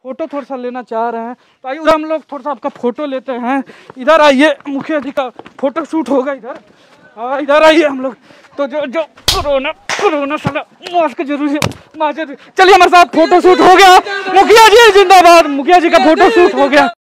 Photo थोड़ा सा लेना चाह रहे हैं, तो आइए हम लोग थोड़ा सा आपका फोटो लेते हैं। इधर आइए, मुखिया जी का फोटो शूट होगा इधर। हाँ इधर आइए हम लोग। तो जो कोरोना साला मास्क जरूरी है, चलिए हमारे साथ फोटो शूट हो गया। मुखिया जी जिंदाबाद, मुखिया जी का फोटो शूट हो गया।